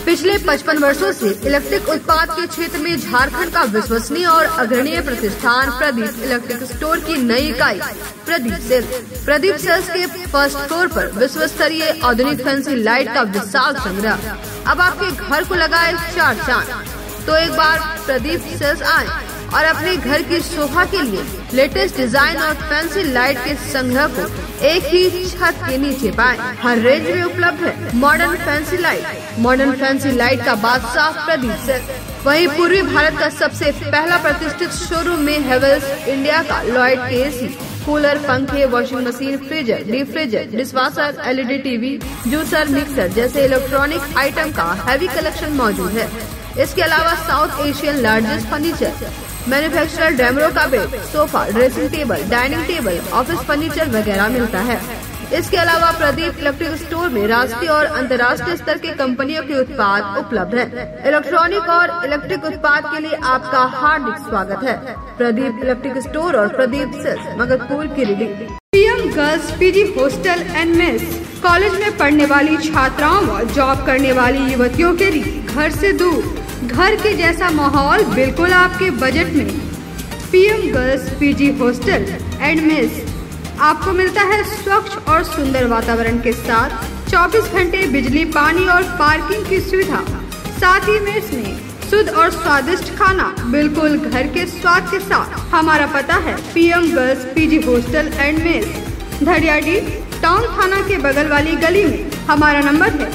पिछले 55 वर्षों से इलेक्ट्रिक उत्पाद के क्षेत्र में झारखंड का विश्वसनीय और अग्रणीय प्रतिष्ठान प्रदीप इलेक्ट्रिक स्टोर की नई इकाई प्रदीप सेल्स के फर्स्ट फ्लोर पर विश्व स्तरीय आधुनिक फैंसी लाइट का विशाल संग्रह अब आपके घर को लगाए 4 चांद। तो एक बार प्रदीप सेल्स आए और अपने घर की शोभा के लिए लेटेस्ट डिजाइन और फैंसी लाइट के संग्रह को एक ही छत के नीचे पाएं। हर रेंज में उपलब्ध है मॉडर्न फैंसी लाइट का बादशाह प्रदीप सेल्स। वहीं पूर्वी भारत का सबसे पहला प्रतिष्ठित शोरूम में हेवेल्स इंडिया का लॉयड के एसी, कूलर, पंखे, washing machine, freezer, deep freezer, dishwasher, LED TV, juicer, mixer जैसे इलेक्ट्रॉनिक आइटम का हैवी कलेक्शन मौजूद है। इसके अलावा South Asian largest furniture manufacturer Damro का bed, sofa, dressing table, dining table, office furniture वगैरह मिलता है। इसके अलावा प्रदीप इलेक्ट्रिक स्टोर में राष्ट्रीय और अंतर्राष्ट्रीय स्तर के कंपनियों के उत्पाद उपलब्ध हैं। इलेक्ट्रॉनिक और इलेक्ट्रिक उत्पाद के लिए आपका हार्दिक स्वागत है। प्रदीप इलेक्ट्रिक स्टोर और Pradeep Sales, Magarpur, Giridih. PM girls PG hostel and mess college में पढ़ने वाली छात्राओं व जॉब करने वाली युवतियों के लिए घर से दूर घर के जैसा माहौल बिल्कुल आपके बजट में। PM girls PG hostel and mess आपको मिलता है स्वच्छ और सुंदर वातावरण के साथ 24 घंटे बिजली, पानी और पार्किंग की सुविधा। साथ ही मेस में शुद्ध और स्वादिष्ट खाना बिल्कुल घर के स्वाद के साथ। हमारा पता है PM girls PG hostel and mess, Dhadiyadi town थाना के बगल वाली गली में। हमारा नंबर है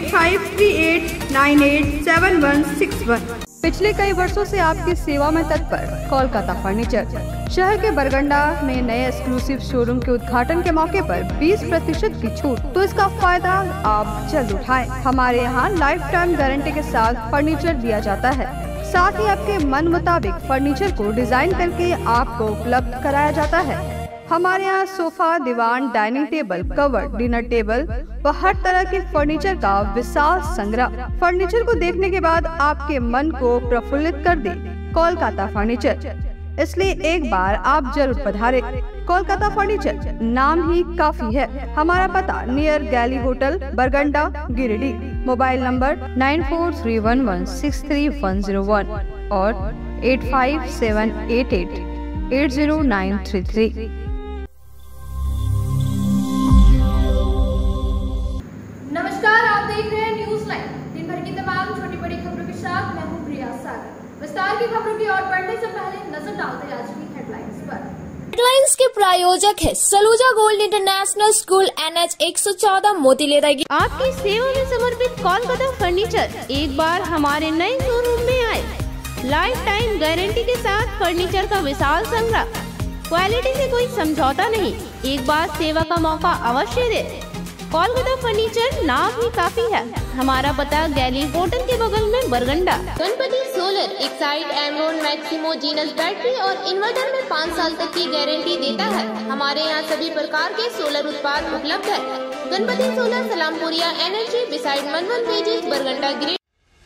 8538987161। पिछले कई वर्षों से आपकी सेवा में तत्पर कोलकाता फर्नीचर। शहर के बरगंडा में नए एक्सक्लूसिव शोरूम के उद्घाटन के मौके पर 20% की छूट, तो इसका फायदा आप जल्द उठाएं। हमारे यहाँ लाइफ टाइम गारंटी के साथ फर्नीचर दिया जाता है। साथ ही आपके मन मुताबिक फर्नीचर को डिजाइन करके आपको उपलब्ध कराया जाता है। हमारे यहाँ सोफा, दीवान, dining table, cover, dinner table व हर तरह के फर्नीचर का विशाल संग्रह। फर्नीचर को देखने के बाद आपके मन को प्रफुल्लित कर दे कोलकाता फर्नीचर, इसलिए एक बार आप जरूर पधारें। कोलकाता फर्नीचर नाम ही काफी है। हमारा पता नियर गैली hotel, Barganda, Giridih. Mobile number 9431163101 और 8578880933। नमस्कार, आप देख रहे हैं न्यूज लाइन। दिन भर की तमाम छोटी बड़ी खबरों के साथ मैं हूं प्रिया सागर। विस्तार की खबरों की ओर बढ़ने से पहले नजर डालते हैं आज की हेडलाइंस पर। हेडलाइंस के प्रायोजक है Saluja Gold International School, NH 114, Motilera. आपकी सेवा में समर्पित कोलकाता फर्नीचर एक बार हमारे नए शोरूम में आए। लाइफ टाइम गारंटी के साथ फर्नीचर का विशाल संग्रह, क्वालिटी से कोई समझौता नहीं। एक बार सेवा का मौका अवश्य दे। कोलकाता फर्नीचर नाम ही काफी है। हमारा पता गैली होटल के बगल में, Barganda. Ganpati solar Exide Amaron Maximo Genus battery और इन्वर्टर में 5 साल तक की गारंटी देता है। हमारे यहाँ सभी प्रकार के सोलर उत्पाद उपलब्ध है। Ganpati solar, Salampuria energy, beside मनवन वेजिस, बरगंडा, गिरिडीह।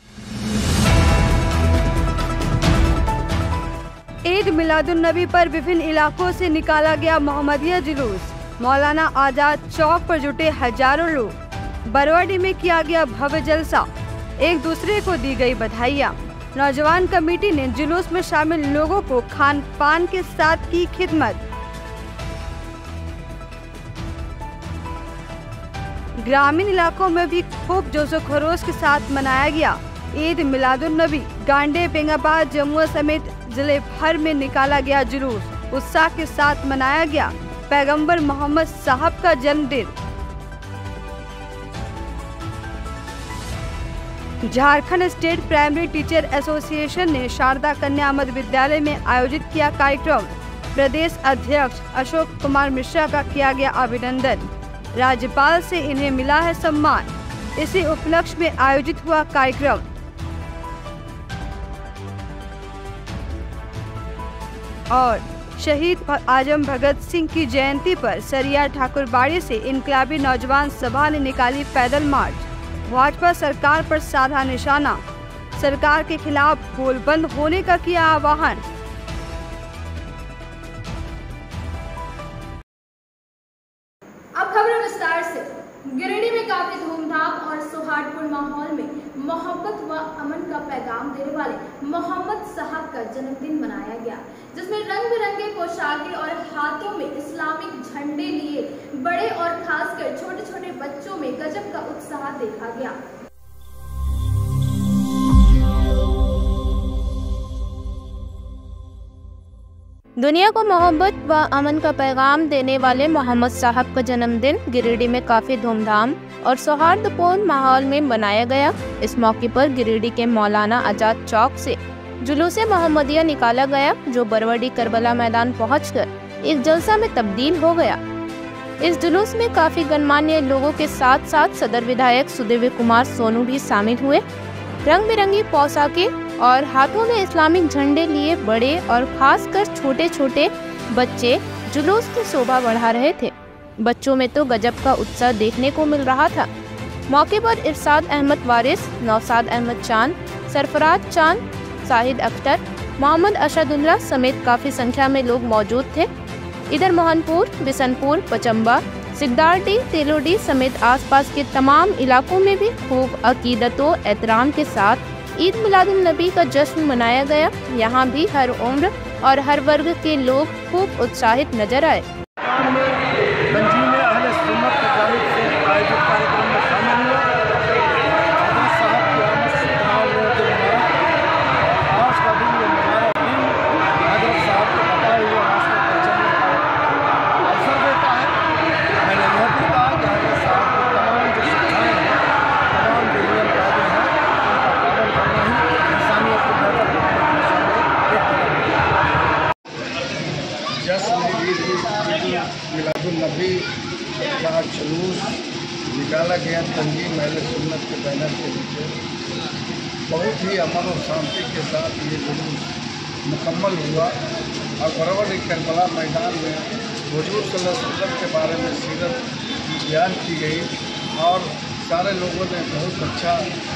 ईद मिलादुन नबी पर विभिन्न इलाकों से निकाला गया मोहम्मदिया जुलूस। मौलाना आजाद चौक पर जुटे हजारों लोग। बरवाडी में किया गया भव्य जलसा, एक दूसरे को दी गई बधाइयाँ। नौजवान कमेटी ने जुलूस में शामिल लोगों को खान पान के साथ की खिदमत। ग्रामीण इलाकों में भी खूब जोशो खरोश के साथ मनाया गया ईद मिलादुन नबी। गांडे, बेंगाबाद, जमुआ समेत जिले भर में निकाला गया जुलूस। उत्साह के साथ मनाया गया पैगंबर मोहम्मद साहब का जन्मदिन। Jharkhand state primary teacher association ने शारदा कन्या मध्य विद्यालय में आयोजित किया कार्यक्रम। प्रदेश अध्यक्ष अशोक कुमार मिश्रा का किया गया अभिनंदन। राज्यपाल से इन्हें मिला है सम्मान। इसी उपलक्ष्य में आयोजित हुआ कार्यक्रम। और शहीद आजम भगत सिंह की जयंती पर सरिया ठाकुरबाड़ी से इनकलाबी नौजवान सभा ने निकाली पैदल मार्च। भाजपा सरकार पर साधा निशाना, सरकार के खिलाफ गोलबंद होने का किया आह्वान। अब खबरें विस्तार से। गिरिडीह में काफी धूमधाम और सौहार्दपूर्ण माहौल में मोहब्बत व अमन का पैगाम देने वाले मोहम्मद साहब का जन्मदिन मनाया गया, जिसमें रंग बिरंगे पोशाकें और हाथों में इस्लामिक झंडे लिए बड़े और खासकर छोटे छोटे बच्चों में गजब का उत्साह देखा गया। दुनिया को मोहब्बत व अमन का पैगाम देने वाले मोहम्मद साहब का जन्मदिन गिरिडीह में काफ़ी धूमधाम और सौहार्दपूर्ण माहौल में मनाया गया। इस मौके पर गिरिडीह के मौलाना आजाद चौक से जुलूस मोहम्मदिया निकाला गया, जो बरवडी करबला मैदान पहुंचकर एक जलसा में तब्दील हो गया। इस जुलूस में काफ़ी गणमान्य लोगों के साथ साथ सदर विधायक सुदेव कुमार सोनू भी शामिल हुए। रंग बिरंगी पोशाकें और हाथों में इस्लामिक झंडे लिए बड़े और खासकर छोटे छोटे बच्चे जुलूस की शोभा बढ़ा रहे थे। बच्चों में तो गजब का उत्साह देखने को मिल रहा था। मौके पर इरशाद अहमद वारिस, नौशाद अहमद चांद, सरफराज चांद, शाहिद अख्तर, मोहम्मद अशदुल्ला समेत काफ़ी संख्या में लोग मौजूद थे। इधर मोहनपुर, बिशनपुर, पचम्बा, सिद्धार्थी, तेलोडी समेत आसपास के तमाम इलाकों में भी खूब अकीदतो एहतराम के साथ ईद मिलादुन नबी का जश्न मनाया गया। यहाँ भी हर उम्र और हर वर्ग के लोग खूब उत्साहित नजर आए। तंजीम अहले सुन्नत की जानिब से आयोजित कार्यक्रम में शामिल हुआ। हज़रत साहब की आमद से तमाम लोगों को मुबारक। आज का दिन ये मुबारक दिन हज़रत साहब के बताए हुए रास्ते पर चलने का अवसर देता है। मैंने यह भी कहा कि हज़रत साहब को तमाम जो शिक्षाएँ हैं, तमाम जो नियम कायदे हैं, उनका पालन करना ही इंसानियत को बेहतर बनाने की दिशा में एक कदम है। मिलादुन्नबी का जुलूस निकाला गया तंजीम अहले सुन्नत के बैनर के नीचे। बहुत ही अमन और शांति के साथ ये जुलूस मुकम्मल हुआ और बरवडी करबला मैदान में हुजूर सल्लल्लाहु अलैहि वसल्लम के बारे में सीरत बयान की गई और सारे लोगों ने बहुत अच्छा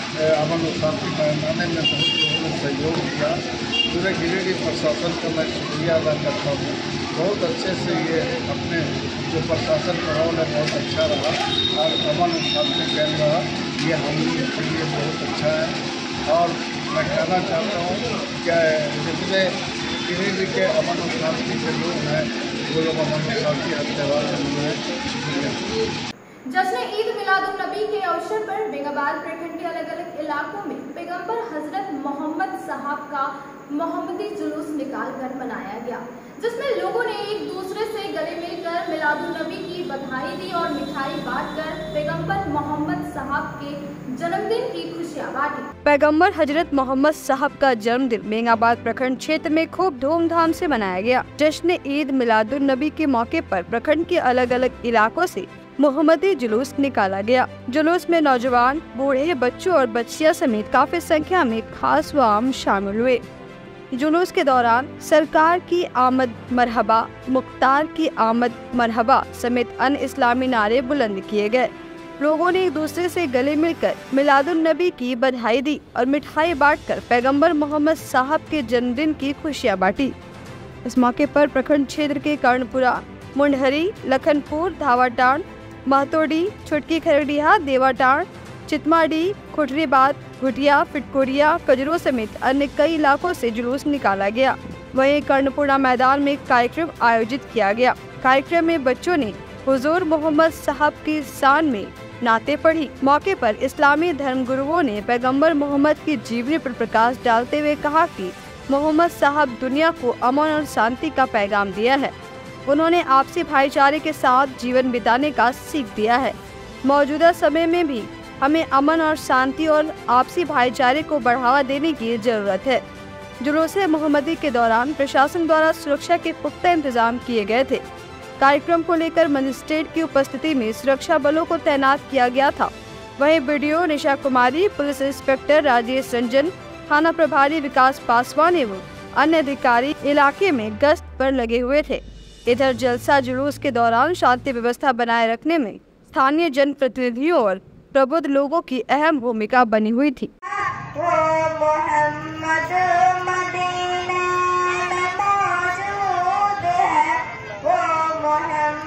अमन और शांति बनाने में बहुत लोगों ने सहयोग किया। पूरे गिरिडीह प्रशासन का मैं शुक्रिया अदा करता हूँ। बहुत अच्छे से ये अपने जो प्रशासन का रोल है बहुत अच्छा रहा और अमन और शांति कायम रहा। ये हम लोगों के लिए बहुत अच्छा है और मैं कहना चाहता हूँ कि जितने गिरिडीह के अमन और शांति के लोग हैं वो लोग अमन और शांति हर त्यौहार में शुक्रिया। जश्न ईद मिलादुन नबी के अवसर पर बेंगाबाद प्रखंड के अलग अलग इलाकों में पैगंबर हजरत मोहम्मद साहब का मोहम्मदी जुलूस निकालकर मनाया गया, जिसमें लोगों ने एक दूसरे से गले मिलकर मिलादुन नबी की बधाई दी और मिठाई बांटकर पैगंबर मोहम्मद साहब के जन्मदिन की खुशियां बांटी। पैगंबर हजरत मोहम्मद साहब का जन्मदिन बेंगाबाद प्रखंड क्षेत्र में खूब धूमधाम से मनाया गया। जश्न ईद मिलादुन नबी के मौके पर प्रखंड के अलग अलग इलाकों से मोहम्मदी जुलूस निकाला गया। जुलूस में नौजवान, बूढ़े, बच्चों और बच्चियां समेत काफी संख्या में खास व आम शामिल हुए। जुलूस के दौरान सरकार की आमद मरहबा, मुख्तार की आमद मरहबा समेत अन्य इस्लामी नारे बुलंद किए गए। लोगों ने एक दूसरे से गले मिलकर मिलादुन नबी की बधाई दी और मिठाई बांटकर पैगंबर मोहम्मद साहब के जन्मदिन की खुशियां बांटी। इस मौके पर प्रखंड क्षेत्र के कर्णपुरा, मुंडहरी, लखनपुर, धावाटांड, महतोडी, छुटकी खरडिया, देवाटांड, चितमाडी, खुटरीबाद, घुटिया, फिटकोरिया, कजरू समेत अन्य कई इलाकों से जुलूस निकाला गया। वहीं कर्णपुरा मैदान में कार्यक्रम आयोजित किया गया। कार्यक्रम में बच्चों ने हुजूर मोहम्मद साहब की शान में नाते पढ़ी। मौके पर इस्लामी धर्म गुरुओं ने पैगंबर मोहम्मद की जीवनी पर प्रकाश डालते हुए कहा कि मोहम्मद साहब दुनिया को अमन और शांति का पैगाम दिया है। उन्होंने आपसी भाईचारे के साथ जीवन बिताने का सीख दिया है। मौजूदा समय में भी हमें अमन और शांति और आपसी भाईचारे को बढ़ावा देने की जरूरत है। जुलूस मोहम्मदी के दौरान प्रशासन द्वारा सुरक्षा के पुख्ता इंतजाम किए गए थे। कार्यक्रम को लेकर मजिस्ट्रेट की उपस्थिति में सुरक्षा बलों को तैनात किया गया था। वहीं BDO Nisha Kumari, police inspector Rajesh Ranjan, थाना प्रभारी विकास पासवान एवं अन्य अधिकारी इलाके में गश्त पर लगे हुए थे। इधर जलसा जुलूस के दौरान शांति व्यवस्था बनाए रखने में स्थानीय जनप्रतिनिधियों और प्रबुद्ध लोगों की अहम भूमिका बनी हुई थी।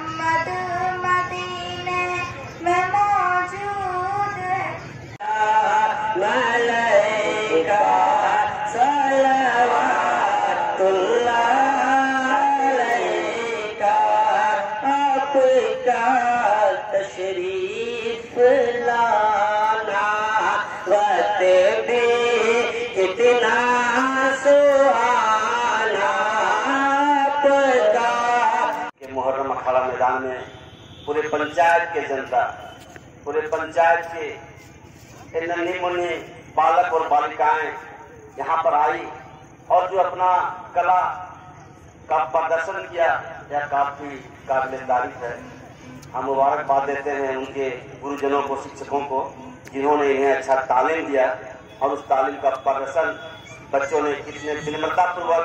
मदीने में मौजूद है। मलाइका सलवातुल्लाह अलैका आपका तशरीफ लाना वत भी कितना सुहाना आपका। मुहर्रम अखाड़ा मैदान में पूरे पंचायत के जनता, पूरे पंचायत के नन्ही मुन्नी बालक और बालिकाएं यहाँ पर आई और जो अपना कला का प्रदर्शन किया, यह काफी काबिल तारीफ है। हम मुबारकबाद देते हैं उनके गुरुजनों को, शिक्षकों को, जिन्होंने इन्हें अच्छा तालीम दिया और उस तालीम का प्रदर्शन बच्चों ने कितने विनम्रता पूर्वक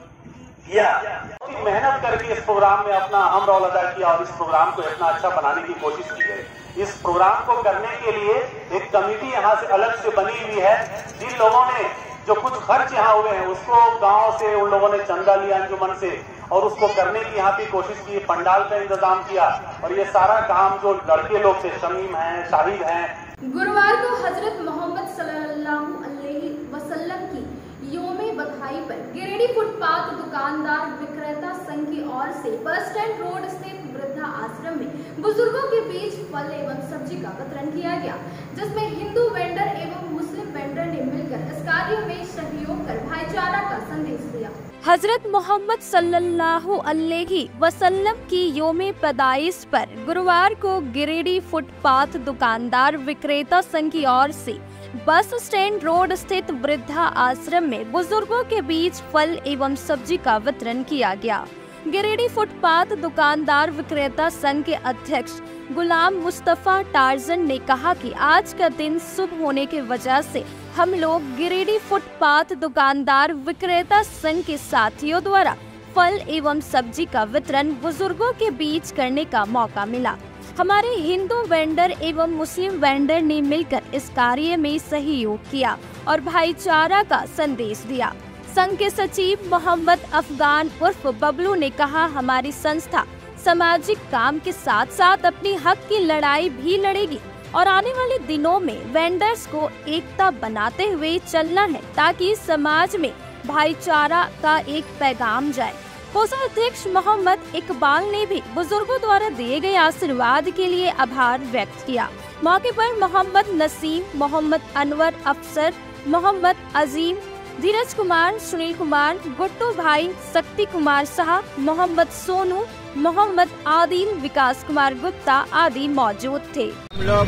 किया। मेहनत करके इस प्रोग्राम में अपना अहम रोल अदा किया और इस प्रोग्राम को इतना अच्छा बनाने की कोशिश की गई। इस प्रोग्राम को करने के लिए एक कमेटी यहाँ से अलग से बनी हुई है। जिन लोगों ने जो कुछ खर्च यहाँ हुए हैं उसको गांव से उन लोगों ने चंदा लिया अंजुमन से और उसको करने की यहाँ पे कोशिश की, पंडाल का इंतजाम किया और ये सारा काम जो लड़के लोग थे, शमीम हैं, शाहिद हैं। गुरुवार को हजरत मोहम्मद सल्लल्लाहु अलैहि वसल्लम की योमे बधाई पर गिरिडीह फुटपाथ दुकानदार विक्रेता संघ की ओर से बस स्टैंड रोड स्थित वृद्धा आश्रम में बुजुर्गों के बीच फल एवं सब्जी का वितरण किया गया, जिसमें हिंदू वेंडर एवं मुस्लिम वेंडर ने मिलकर इस कार्य में सहयोग कर भाईचारा का संदेश दिया। हजरत मोहम्मद सल्लल्लाहु अलैहि वसल्लम की योमे पैदाइश पर गुरुवार को गिरिडीह फुटपाथ दुकानदार विक्रेता संघ की ओर से बस स्टैंड रोड स्थित वृद्धा आश्रम में बुजुर्गों के बीच फल एवं सब्जी का वितरण किया गया। गिरिडीह फुटपाथ दुकानदार विक्रेता संघ के अध्यक्ष गुलाम मुस्तफा टार्जन ने कहा कि आज का दिन शुभ होने की वजह से हम लोग गिरिडीह फुटपाथ दुकानदार विक्रेता संघ के साथियों द्वारा फल एवं सब्जी का वितरण बुजुर्गों के बीच करने का मौका मिला। हमारे हिंदू वेंडर एवं मुस्लिम वेंडर ने मिलकर इस कार्य में सहयोग किया और भाईचारा का संदेश दिया। संघ के सचिव मोहम्मद अफगान उर्फ बबलू ने कहा, हमारी संस्था सामाजिक काम के साथ साथ अपनी हक की लड़ाई भी लड़ेगी और आने वाले दिनों में वेंडर्स को एकता बनाते हुए चलना है ताकि समाज में भाईचारा का एक पैगाम जाए। कोषाध्यक्ष मोहम्मद इकबाल ने भी बुजुर्गों द्वारा दिए गए आशीर्वाद के लिए आभार व्यक्त किया। मौके पर मोहम्मद नसीम, मोहम्मद अनवर अफसर, मोहम्मद अजीम, धीरज कुमार, सुनील कुमार, गुट्टू भाई, शक्ति कुमार शाह, मोहम्मद सोनू, मोहम्मद आदिल, विकास कुमार गुप्ता आदि मौजूद थे। हम लोग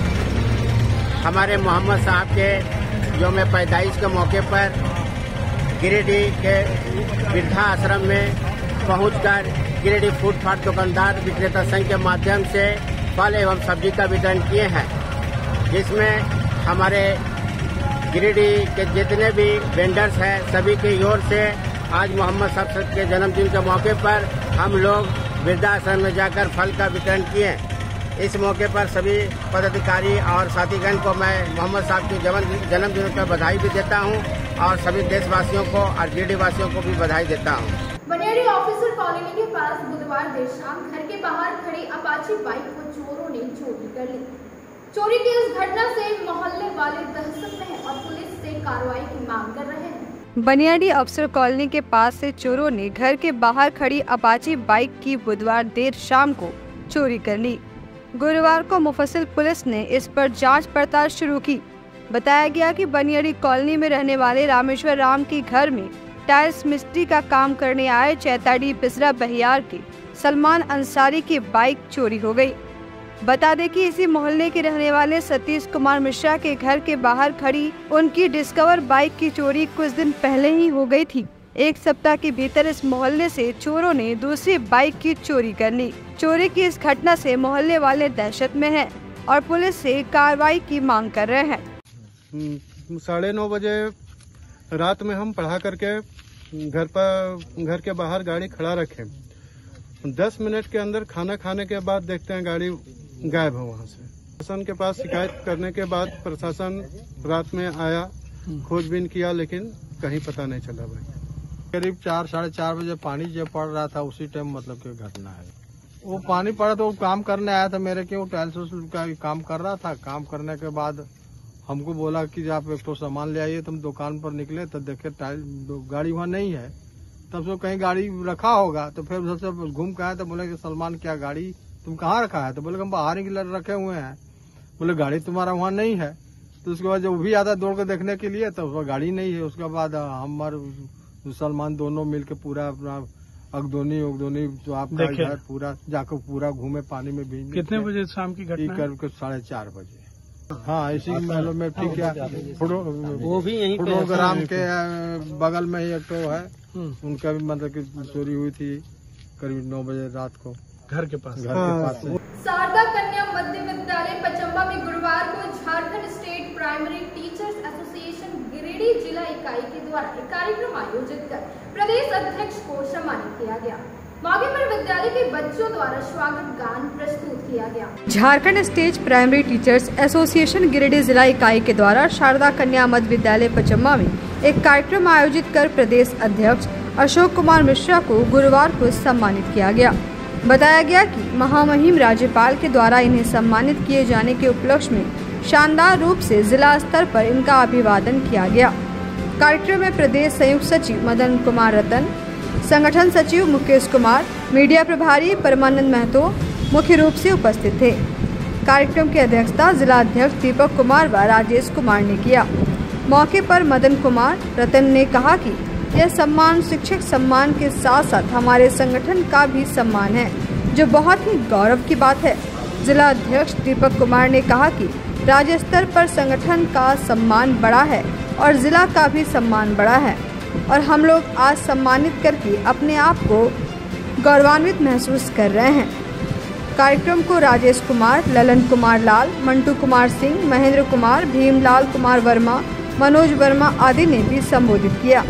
हमारे मोहम्मद साहब के यौम पैदाइश के मौके पर गिरिडीह के वृद्धा आश्रम में पहुंचकर गिरिडीह फुटपाथ दुकानदार विक्रेता संघ के माध्यम से फल एवं सब्जी का वितरण किए हैं, जिसमें हमारे गिरिडीह के जितने भी वेंडर्स हैं सभी की ओर से आज मोहम्मद साहब के जन्मदिन के मौके पर हम लोग वृद्धाश्रम में जाकर फल का वितरण किए। इस मौके पर सभी पदाधिकारी और साथीगण को मैं मोहम्मद साहब के जन्मदिन पर बधाई भी देता हूं और सभी देशवासियों को और गिरिडीह वासियों को भी बधाई देता हूं। बनियाडी ऑफिसर कॉलोनी के पास बुधवार देर शाम घर के बाहर खड़ी अपाची बाइक को चोरों ने चोरी कर ली। चोरी की इस घटना से मोहल्ले वाले दहशत में हैं और पुलिस से कार्रवाई की मांग कर रहे हैं। बनियाडी अफसर कॉलोनी के पास से चोरों ने घर के बाहर खड़ी अपाची बाइक की बुधवार देर शाम को चोरी कर ली। गुरुवार को मुफस्सिल पुलिस ने इस पर जांच पड़ताल शुरू की। बताया गया कि बनियाडी कॉलोनी में रहने वाले रामेश्वर राम के घर में टाइल्स मिस्त्री का काम करने आए चैताडी बिसरा बहियार के सलमान अंसारी की बाइक चोरी हो गई। बता दें कि इसी मोहल्ले के रहने वाले सतीश कुमार मिश्रा के घर के बाहर खड़ी उनकी डिस्कवर बाइक की चोरी कुछ दिन पहले ही हो गई थी। एक सप्ताह के भीतर इस मोहल्ले से चोरों ने दूसरी बाइक की चोरी कर ली। चोरी की इस घटना से मोहल्ले वाले दहशत में हैं और पुलिस से कार्रवाई की मांग कर रहे हैं। 9:30 बजे रात में हम पढ़ा करके घर के बाहर गाड़ी खड़ा रखे। 10 मिनट के अंदर खाना खाने के बाद देखते हैं गाड़ी गायब है। वहाँ से प्रशासन के पास शिकायत करने के बाद प्रशासन रात में आया, खोजबीन किया, लेकिन कहीं पता नहीं चला भाई। करीब 4-4:30 बजे पानी जब पड़ रहा था उसी टाइम मतलब की घटना है। वो पानी पड़ा तो वो काम करने आया था मेरे के, वो टाइल्स का काम कर रहा था। काम करने के बाद हमको बोला कि आप एक तो सामान ले आइए। तुम दुकान पर निकले तो देखे गाड़ी वहाँ नहीं है। तब से कहीं गाड़ी रखा होगा, तो फिर सबसे घूम के आए तो बोले कि सलमान क्या गाड़ी तुम कहाँ रखा है? तो बोले हम बाहर ही रखे हुए हैं। बोले गाड़ी तुम्हारा वहाँ नहीं है। तो उसके बाद जब भी आता दौड़ के देखने के लिए तो उसका गाड़ी नहीं है। उसके बाद हम और सलमान दोनों मिलके पूरा अपना अगदोनी जो आपका है पूरा जाकर पूरा घूमे पानी में भीग। कितने बजे शाम की घटना? करके 4:30 बजे। हाँ, इसी महलों में ठीक है। वो भी यहीं प्रोग्राम के बगल में ही एक तो है, उनका भी मतलब कि चोरी हुई थी करीब 9 बजे रात को घर के पास। शारदा कन्या मध्य विद्यालय पचम्बा में गुरुवार को Jharkhand state primary teachers association Giridih जिला इकाई के द्वारा एक कार्यक्रम आयोजित कर प्रदेश अध्यक्ष को सम्मानित किया गया। मौके पर विद्यालय के बच्चों द्वारा स्वागत गान प्रस्तुत किया गया। Jharkhand state primary teachers association Giridih जिला इकाई के द्वारा शारदा कन्या मध्य विद्यालय पचम्बा में एक कार्यक्रम आयोजित कर प्रदेश अध्यक्ष अशोक कुमार मिश्रा को गुरुवार को सम्मानित किया गया। बताया गया कि महामहिम राज्यपाल के द्वारा इन्हें सम्मानित किए जाने के उपलक्ष्य में शानदार रूप से जिला स्तर पर इनका अभिवादन किया गया। कार्यक्रम में प्रदेश संयुक्त सचिव मदन कुमार रतन, संगठन सचिव मुकेश कुमार, मीडिया प्रभारी परमानंद महतो मुख्य रूप से उपस्थित थे। कार्यक्रम की अध्यक्षता जिला अध्यक्ष दीपक कुमार व राजेश कुमार ने किया। मौके पर मदन कुमार रतन ने कहा कि यह सम्मान शिक्षक सम्मान के साथ साथ हमारे संगठन का भी सम्मान है, जो बहुत ही गौरव की बात है। जिला अध्यक्ष दीपक कुमार ने कहा कि राज्य स्तर पर संगठन का सम्मान बड़ा है और जिला का भी सम्मान बड़ा है और हम लोग आज सम्मानित करके अपने आप को गौरवान्वित महसूस कर रहे हैं। कार्यक्रम को राजेश कुमार, ललन कुमार लाल, मंटू कुमार सिंह, महेंद्र कुमार, भीमलाल कुमार वर्मा, मनोज वर्मा आदि ने भी संबोधित किया।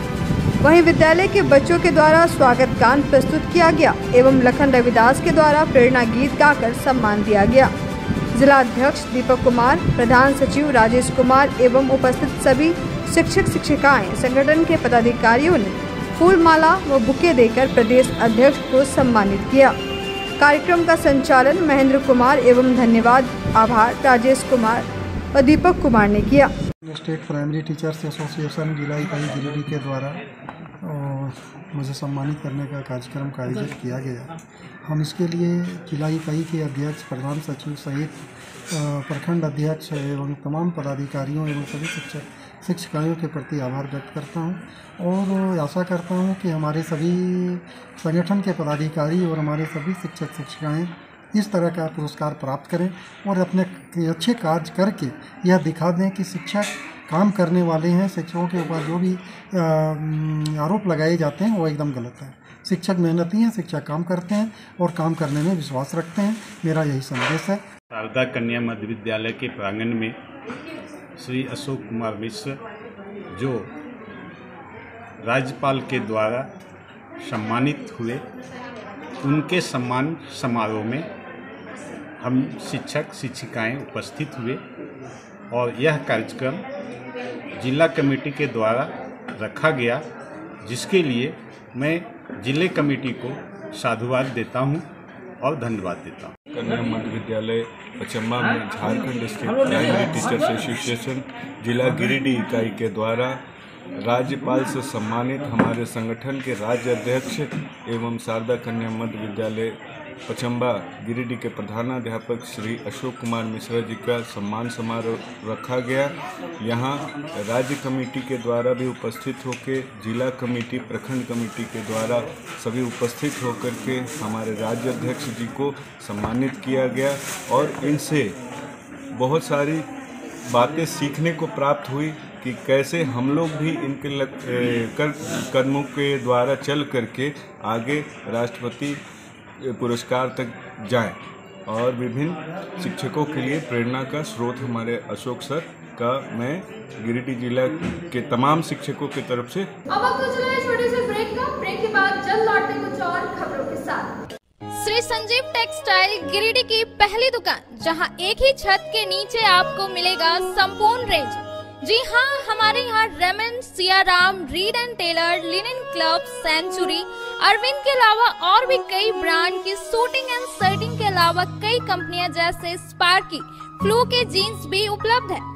वहीं विद्यालय के बच्चों के द्वारा स्वागत गान प्रस्तुत किया गया एवं लखन रविदास के द्वारा प्रेरणा गीत गाकर सम्मान दिया गया। जिला अध्यक्ष दीपक कुमार, प्रधान सचिव राजेश कुमार एवं उपस्थित सभी शिक्षक शिक्षिकाएं, संगठन के पदाधिकारियों ने फूल माला व बुके देकर प्रदेश अध्यक्ष को सम्मानित किया। कार्यक्रम का संचालन महेंद्र कुमार एवं धन्यवाद आभार राजेश कुमार व दीपक कुमार ने किया। स्टेट प्राइमरी टीचर्स एसोसिएशन जिला इकाई गिरिडीह के द्वारा मुझे सम्मानित करने का कार्यक्रम का आयोजित किया गया। हम इसके लिए जिला इकाई के अध्यक्ष, प्रधान सचिव सहित प्रखंड अध्यक्ष एवं तमाम पदाधिकारियों एवं सभी शिक्षक शिक्षिकाओं के प्रति आभार व्यक्त करता हूं और आशा करता हूं कि हमारे सभी संगठन के पदाधिकारी और हमारे सभी शिक्षक शिक्षिकाएं इस तरह का पुरस्कार प्राप्त करें और अपने अच्छे कार्य करके यह दिखा दें कि शिक्षक काम करने वाले हैं। शिक्षकों के ऊपर जो भी आरोप लगाए जाते हैं वो एकदम गलत है। शिक्षक मेहनती हैं, शिक्षक काम करते हैं और काम करने में विश्वास रखते हैं। मेरा यही संदेश है। शारदा कन्या मध्य विद्यालय के प्रांगण में श्री अशोक कुमार मिश्र जो राज्यपाल के द्वारा सम्मानित हुए, उनके सम्मान समारोह में हम शिक्षक शिक्षिकाएं उपस्थित हुए और यह कार्यक्रम जिला कमेटी के द्वारा रखा गया, जिसके लिए मैं जिले कमेटी को साधुवाद देता हूं और धन्यवाद देता हूं। कन्या मध्य विद्यालय पचम्बा में Jharkhand state primary teachers association जिला गिरिडीह इकाई के द्वारा राज्यपाल से सम्मानित हमारे संगठन के राज्य अध्यक्ष एवं शारदा कन्या मध्य विद्यालय पचम्बा गिरिडीह के प्रधानाध्यापक श्री अशोक कुमार मिश्रा जी का सम्मान समारोह रखा गया। यहाँ राज्य कमेटी के द्वारा भी उपस्थित होकर जिला कमेटी, प्रखंड कमेटी के द्वारा सभी उपस्थित होकर के हमारे राज्य अध्यक्ष जी को सम्मानित किया गया और इनसे बहुत सारी बातें सीखने को प्राप्त हुई कि कैसे हम लोग भी इनके कदमों के द्वारा चल करके आगे राष्ट्रपति पुरस्कार तक जाएं और विभिन्न शिक्षकों के लिए प्रेरणा का स्रोत हमारे अशोक सर का मैं गिरिडीह जिला के तमाम शिक्षकों की तरफ से। अब आपको चले छोटे से ब्रेक के बाद जल्द लौटते कुछ और खबरों के साथ। श्री संजीव टेक्सटाइल गिरिडीह की पहली दुकान, जहां एक ही छत के नीचे आपको मिलेगा संपूर्ण रेंज। जी हाँ, हमारे यहाँ Raymond, Siyaram, Reid and Taylor, Linen Club, Century, Arvind के अलावा और भी कई ब्रांड की सूटिंग एंड शर्टिंग के अलावा कई कंपनियां जैसे स्पार्की, फ्लू के जीन्स भी उपलब्ध है।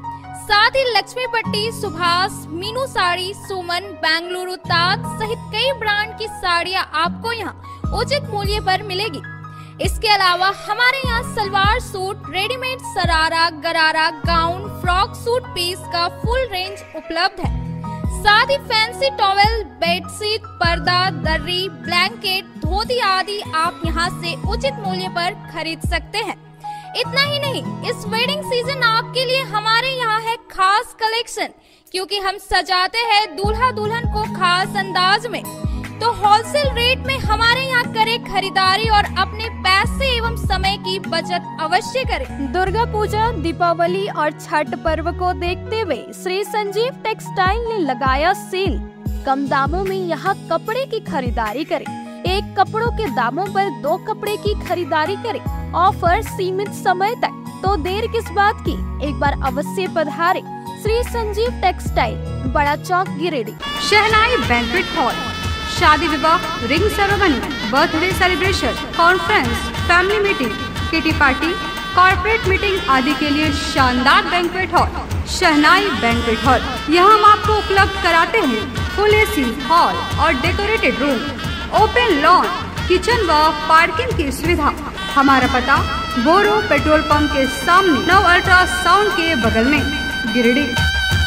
साथ ही लक्ष्मीपट्टी, सुभाष, मीनू साड़ी, सुमन, बेंगलुरु ताज सहित कई ब्रांड की साड़ियां आपको यहाँ उचित मूल्य पर मिलेगी। इसके अलावा हमारे यहाँ salwar suit, readymade sharara, gharara, gown, frock suit piece का फुल रेंज उपलब्ध है। साथ ही फैंसी टॉवेल, बेडशीट, पर्दा, दर्री, ब्लैंकेट, धोती आदि आप यहाँ से उचित मूल्य पर खरीद सकते हैं। इतना ही नहीं, इस वेडिंग सीजन आपके लिए हमारे यहाँ है खास कलेक्शन, क्योंकि हम सजाते हैं दूल्हा दुल्हन को खास अंदाज में। तो होलसेल रेट में हमारे यहाँ करें खरीदारी और अपने पैसे एवं समय की बचत अवश्य करें। दुर्गा पूजा, दीपावली और छठ पर्व को देखते हुए श्री संजीव टेक्सटाइल ने लगाया सेल। कम दामों में यहाँ कपड़े की खरीदारी करें। एक कपड़ों के दामों पर 2 कपड़े की खरीदारी करें। ऑफर सीमित समय तक, तो देर किस बात की, एक बार अवश्य पधारें। Shri Sanjeev textile, Bada Chowk, Giridih. Shehnai banquet hall, शादी विवाह, ring ceremony, birthday celebration, conference, family meeting, kitty party, corporate meeting आदि के लिए शानदार banquet hall Shehnai banquet hall. यहाँ हम आपको उपलब्ध कराते हैं फुल एसी हॉल और decorated room, open lawn, kitchen व पार्किंग की सुविधा। हमारा पता बोरो पेट्रोल पंप के सामने, नव अल्ट्रासाउंड के बगल में, गिरिडीह।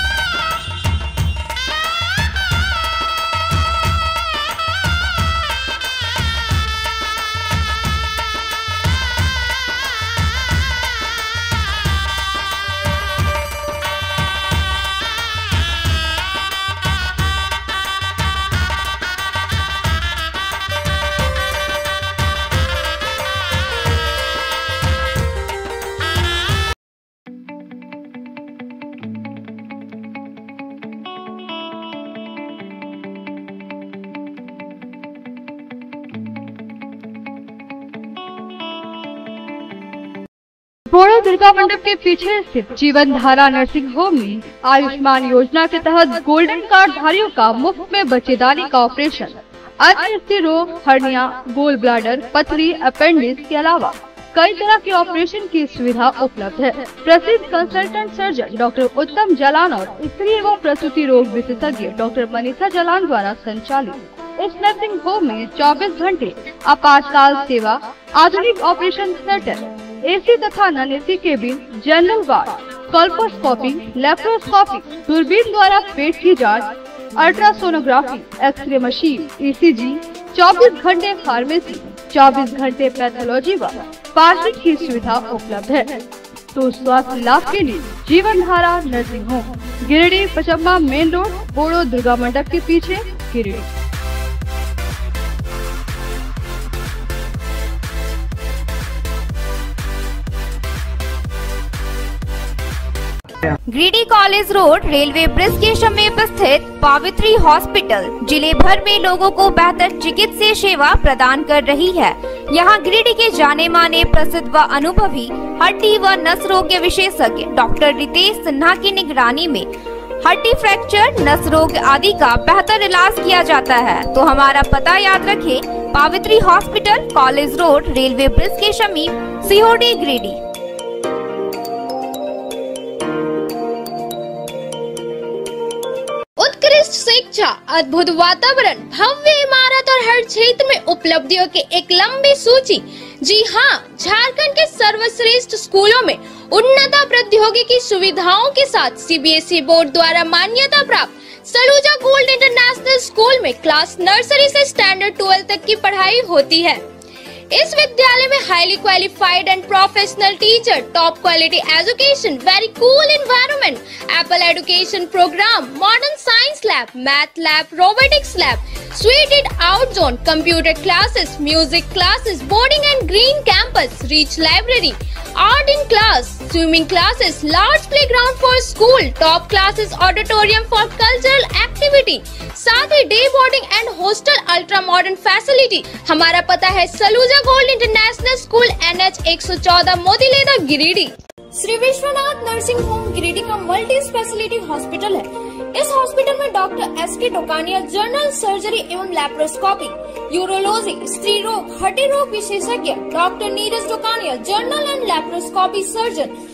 बोरो दुर्गा मंडप के पीछे स्थित जीवन धारा नर्सिंग होम में आयुष्मान योजना के तहत गोल्डन कार्ड धारियों का मुफ्त में बच्चेदानी का ऑपरेशन, अन्य स्थिर रोग, हर्निया, गोल ब्लाडर, पथरी, अपेंडिक्स के अलावा कई तरह के ऑपरेशन की सुविधा उपलब्ध है। प्रसिद्ध कंसल्टेंट सर्जन डॉक्टर उत्तम जलान और स्त्री एवं प्रसूति रोग विशेषज्ञ डॉक्टर मनीषा जलान द्वारा संचालित इस नर्सिंग होम में 24 घंटे आपातकाल सेवा, आधुनिक ऑपरेशन थिएटर, एसी तथा non AC cabin, general ward, colposcopy, laparoscopy, दूरबीन द्वारा पेट की जांच, अल्ट्रासोनोग्राफी, एक्सरे मशीन, ईसीजी, 24 घंटे फार्मेसी, 24 घंटे पैथोलॉजी व पार्किंग की सुविधा उपलब्ध है। तो स्वास्थ्य लाभ के लिए Jeevan Dhara nursing home, Giridih, Pachamba main road, Boro Durga Mandap के पीछे, Giridih. Giridih college road, railway bridge के समीप स्थित पावित्री हॉस्पिटल जिले भर में लोगों को बेहतर चिकित्सीय सेवा प्रदान कर रही है। यहाँ गिरिडीह के जाने माने, प्रसिद्ध व अनुभवी हड्डी व नस रोग के विशेषज्ञ डॉक्टर रितेश सिन्हा की निगरानी में हड्डी फ्रैक्चर, नस रोग आदि का बेहतर इलाज किया जाता है। तो हमारा पता याद रखें, Pavitri hospital, college road, railway bridge के समीप, सीओडी, गिरिडीह। उत्कृष्ट शिक्षा, अद्भुत वातावरण, भव्य इमारत और हर क्षेत्र में उपलब्धियों की एक लंबी सूची। जी हाँ, झारखंड के सर्वश्रेष्ठ स्कूलों में उन्नत प्रौद्योगिकी सुविधाओं के साथ सीबीएसई बोर्ड द्वारा मान्यता प्राप्त सलूजा गोल्ड इंटरनेशनल स्कूल में क्लास नर्सरी से स्टैंडर्ड 12 तक की पढ़ाई होती है। इस विद्यालय में highly qualified and professional teacher, top quality education, very cool environment, Apple education programme, modern science lab, math lab, robotics lab, suited out zone, computer classes, music classes, boarding and green campus, rich library, art in class, swimming classes, large playground for school, top classes, auditorium for cultural activity, साथ ही day boarding and hostel, ultra modern facility. हमारा पता है Saluja Gold International School, NH 114, Motileda, Giridih. Shri Vishwanath nursing home Giridih का multi speciality hospital है। इस hospital में doctor SK Tokania general surgery एवं लैप्रोस्कोपी, यूरोलॉजी, स्त्री रोग, हड्डी रोग विशेषज्ञ, doctor Neeraj Tokania general and laparoscopy surgeon,